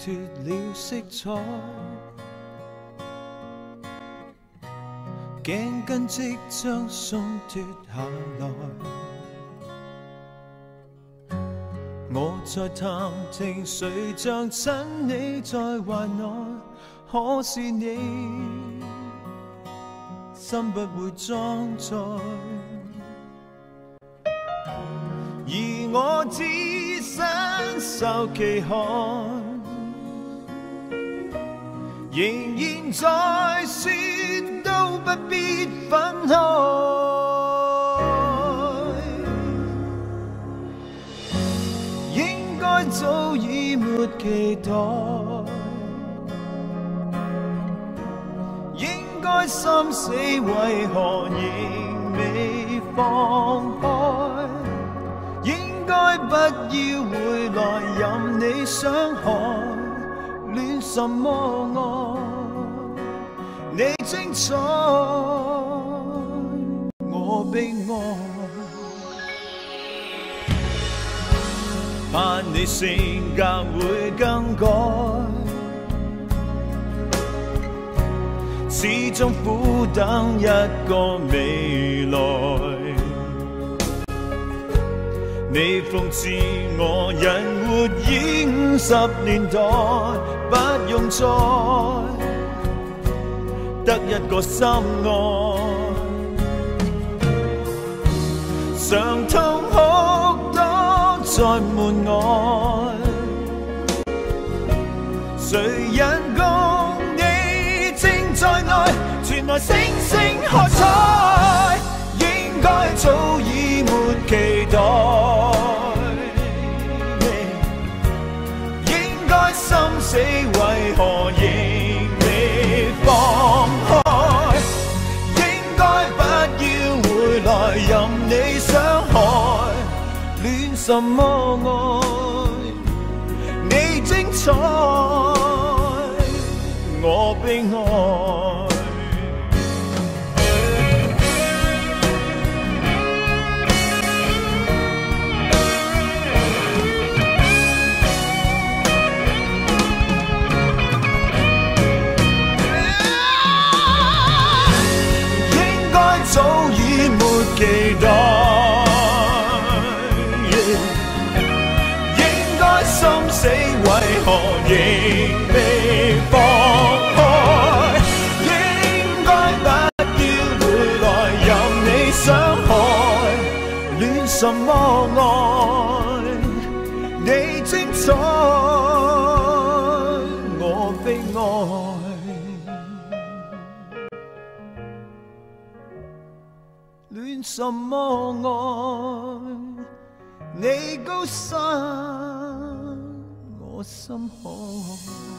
脱了色彩，頸巾即將鬆脱下來。我在探聽誰像親你在懷內，可是你心不會裝載，而我只身受其害，仍然在說都不必分開，應該早已沒期待，應該心死為何仍未放開，應該不要回來任你傷害，戀什麼愛？你精彩，我悲哀。怕你性格會更改，始終苦等一個未來。你諷刺我人活已50年代，不用再得一個心愛，常痛哭多在門外，誰人共你正在愛，傳來星星喝彩，應該早已沒期待，應該心死為何仍未放開，應該不要回來任你傷害，戀什麼愛？你精彩，我悲哀。早已沒期待，應該心死為何仍未放開，應該不要回來任你傷害，戀什麼愛？你精彩，我悲哀。戀什麼愛？你高山，我心海。